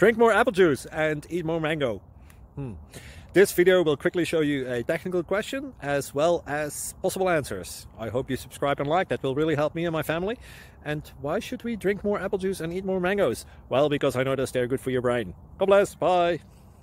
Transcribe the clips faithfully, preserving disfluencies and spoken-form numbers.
Drink more apple juice and eat more mango. Hmm. This video will quickly show you a technical question as well as possible answers. I hope you subscribe and like, that will really help me and my family. And why should we drink more apple juice and eat more mangoes? Well, because I noticed they're good for your brain. God bless, bye!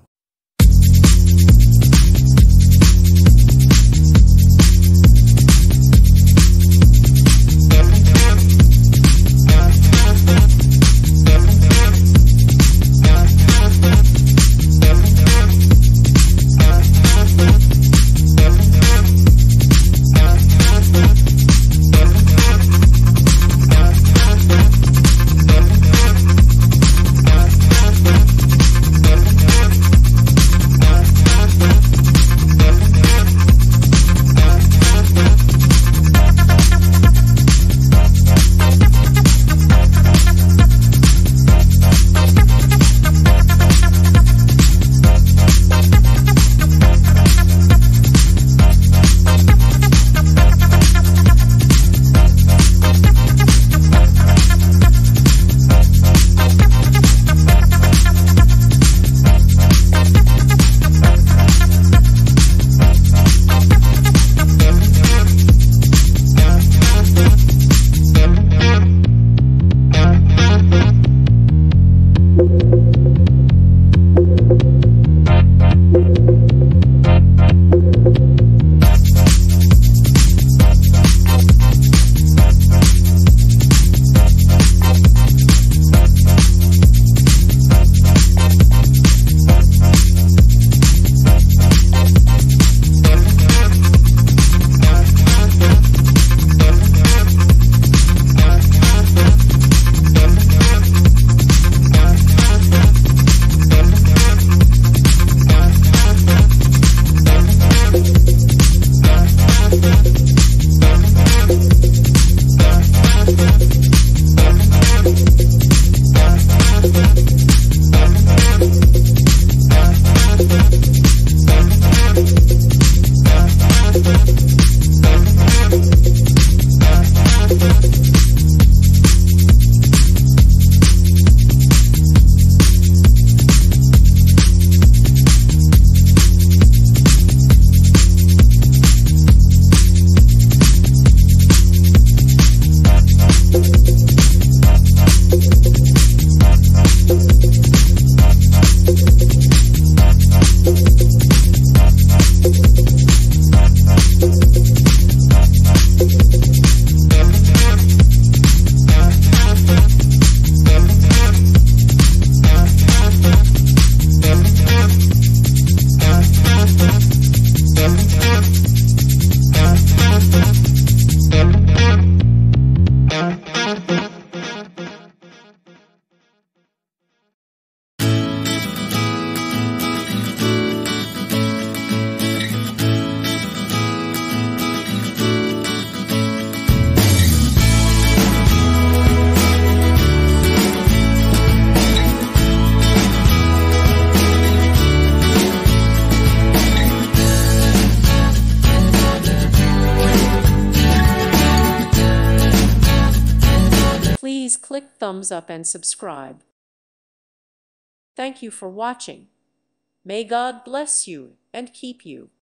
Please click thumbs up and subscribe. Thank you for watching. May God bless you and keep you.